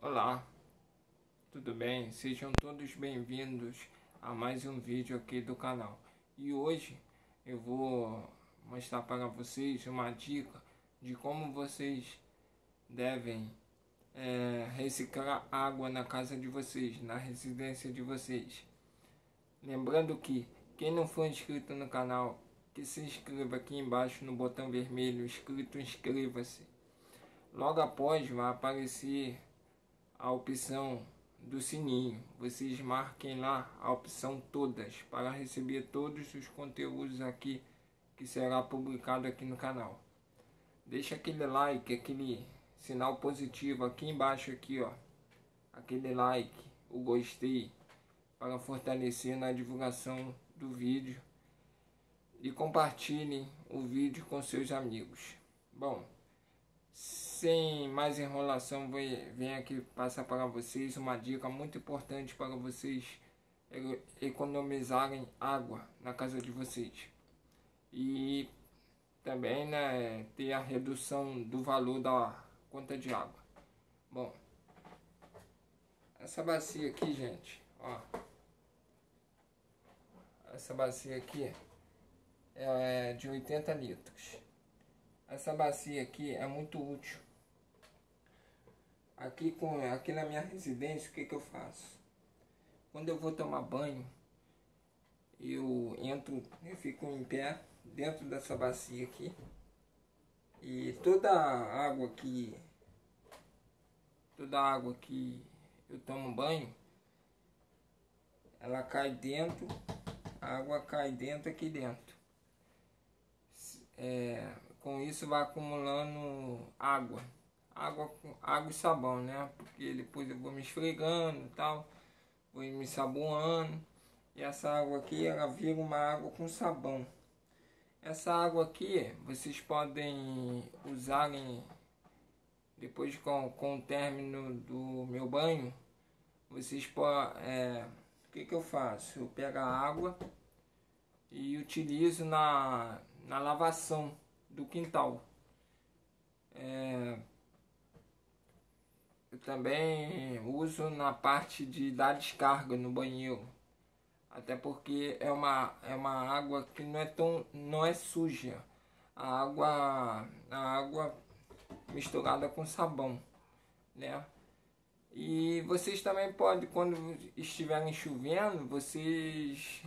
Olá, tudo bem? Sejam todos bem-vindos a mais um vídeo aqui do canal. E hoje eu vou mostrar para vocês uma dica de como vocês devem reciclar água na casa de vocês, na residência de vocês. Lembrando que quem não for inscrito no canal, que se inscreva aqui embaixo no botão vermelho escrito inscreva-se. Logo após vai aparecer a opção do sininho. Vocês marquem lá a opção todas para receber todos os conteúdos aqui que será publicado aqui no canal. Deixa aquele like, aquele sinal positivo aqui embaixo aqui, ó. Aquele like, o gostei, para fortalecer na divulgação do vídeo, e compartilhem o vídeo com seus amigos. Bom, sem mais enrolação, venho aqui passar para vocês uma dica muito importante para vocês economizarem água na casa de vocês. E também, né, ter a redução do valor da conta de água. Bom, essa bacia aqui, gente, ó. Essa bacia aqui é de 80 litros. Essa bacia aqui é muito útil. Aqui na minha residência, o que eu faço? Quando eu vou tomar banho, eu fico em pé dentro dessa bacia aqui. E toda a água que eu tomo banho, ela cai dentro, a água cai dentro aqui dentro. Com isso vai acumulando água e sabão, né? Porque depois eu vou me esfregando e tal, vou me saboando, e essa água aqui ela vira uma água com sabão. Essa água aqui vocês podem usarem depois com o término do meu banho. Vocês podem, o que eu faço? Eu pego a água e utilizo na lavação do quintal. Eu também uso na parte de dar descarga no banheiro, até porque é uma água que não é suja, a água misturada com sabão, né? E vocês também podem, quando estiverem chovendo, vocês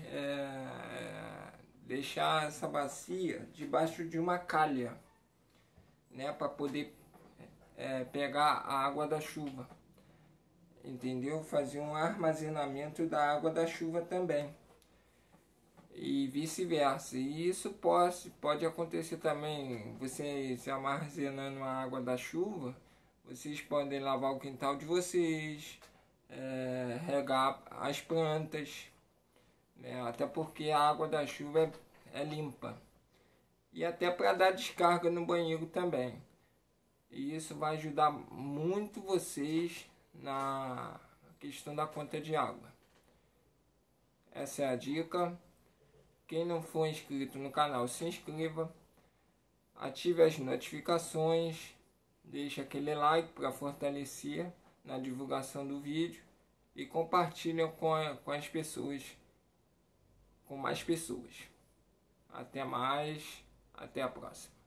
deixar essa bacia debaixo de uma calha, né, para poder pegar a água da chuva, entendeu? Fazer um armazenamento da água da chuva também, e vice-versa. E isso pode acontecer também, vocês armazenando a água da chuva, vocês podem lavar o quintal de vocês, regar as plantas, né? Até porque a água da chuva é limpa, e até para dar descarga no banheiro também. E isso vai ajudar muito vocês na questão da conta de água. Essa é a dica. Quem não for inscrito no canal, se inscreva, ative as notificações, deixe aquele like para fortalecer na divulgação do vídeo, e compartilhe com as pessoas, com mais pessoas. Até mais, até a próxima.